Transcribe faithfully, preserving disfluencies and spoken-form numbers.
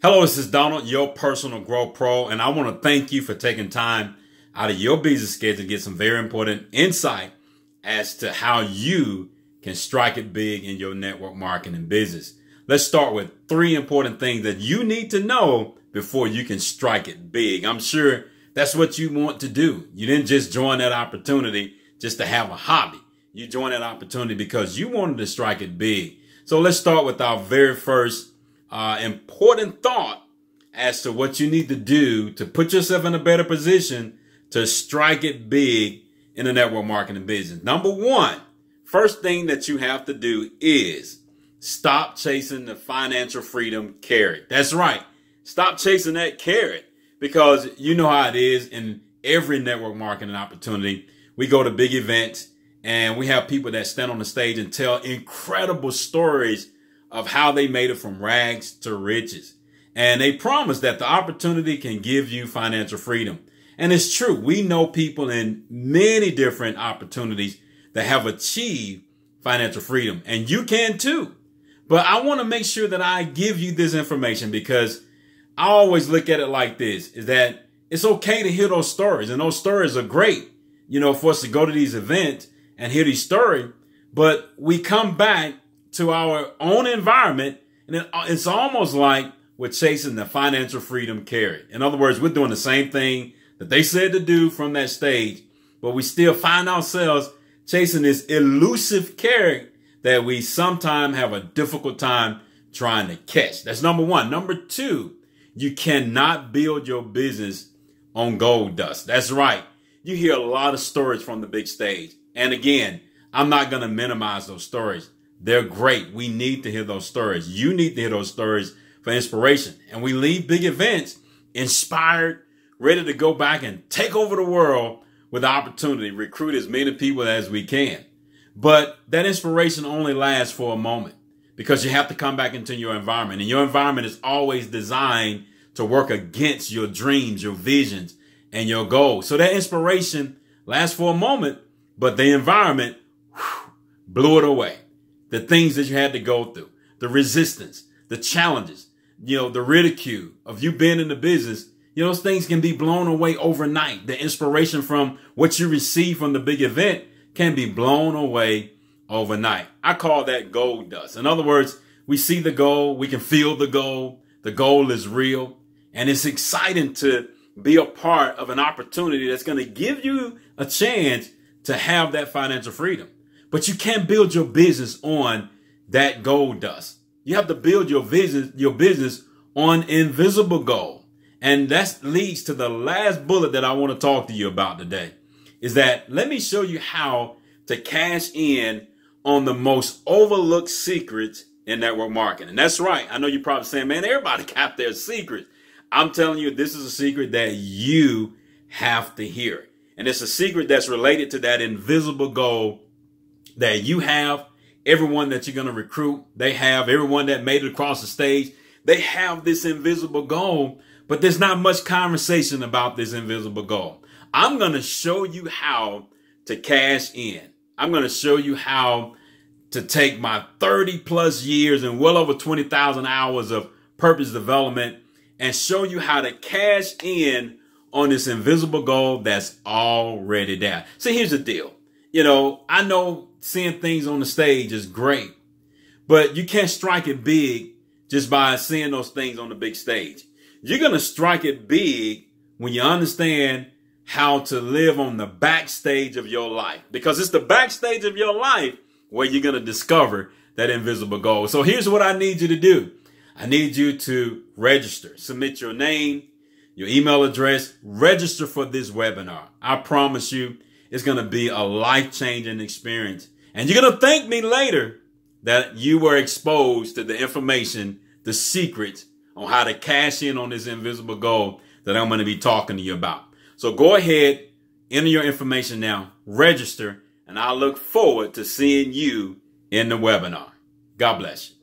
Hello, this is Donald, your personal growth pro, and I want to thank you for taking time out of your busy schedule to get some very important insight as to how you can strike it big in your network marketing business. Let's start with three important things that you need to know before you can strike it big. I'm sure that's what you want to do. You didn't just join that opportunity just to have a hobby. You joined that opportunity because you wanted to strike it big. So let's start with our very first Uh, important thought as to what you need to do to put yourself in a better position to strike it big in the network marketing business. Number one, first thing that you have to do is stop chasing the financial freedom carrot. That's right. Stop chasing that carrot, because you know how it is in every network marketing opportunity. We go to big events and we have people that stand on the stage and tell incredible stories of how they made it from rags to riches. And they promise that the opportunity can give you financial freedom. And it's true. We know people in many different opportunities that have achieved financial freedom, and you can too. But I want to make sure that I give you this information, because I always look at it like this, is that it's okay to hear those stories, and those stories are great, you know, for us to go to these events and hear these stories. But we come back to our own environment, and it's almost like we're chasing the financial freedom carrot. In other words, we're doing the same thing that they said to do from that stage, but we still find ourselves chasing this elusive carrot that we sometimes have a difficult time trying to catch. That's number one. Number two, you cannot build your business on gold dust. That's right. You hear a lot of stories from the big stage. And again, I'm not going to minimize those stories. They're great. We need to hear those stories. You need to hear those stories for inspiration. And we leave big events inspired, ready to go back and take over the world with the opportunity, recruit as many people as we can. But that inspiration only lasts for a moment, because you have to come back into your environment. And your environment is always designed to work against your dreams, your visions, and your goals. So that inspiration lasts for a moment, but the environment whew, blew it away. The things that you had to go through, the resistance, the challenges, you know, the ridicule of you being in the business, you know, those things can be blown away overnight. The inspiration from what you receive from the big event can be blown away overnight. I call that gold dust. In other words, we see the goal, we can feel the goal. The goal is real, and it's exciting to be a part of an opportunity that's going to give you a chance to have that financial freedom. But you can't build your business on that gold dust. You have to build your business, your business on invisible gold. And that leads to the last bullet that I want to talk to you about today, is that let me show you how to cash in on the most overlooked secrets in network marketing. And that's right. I know you're probably saying, man, everybody got their secrets. I'm telling you, this is a secret that you have to hear. And it's a secret that's related to that invisible gold that you have. Everyone that you're going to recruit, they have. Everyone that made it across the stage, they have this invisible goal, but there's not much conversation about this invisible goal. I'm going to show you how to cash in. I'm going to show you how to take my thirty plus years and well over twenty thousand hours of purpose development and show you how to cash in on this invisible goal that's already there. See, here's the deal. You know, I know seeing things on the stage is great, but you can't strike it big just by seeing those things on the big stage. You're going to strike it big when you understand how to live on the backstage of your life, because it's the backstage of your life where you're going to discover that invisible goal. So here's what I need you to do. I need you to register, submit your name, your email address, register for this webinar. I promise you, it's going to be a life-changing experience. And you're going to thank me later that you were exposed to the information, the secrets on how to cash in on this invisible goal that I'm going to be talking to you about. So go ahead, enter your information now, register, and I look forward to seeing you in the webinar. God bless you.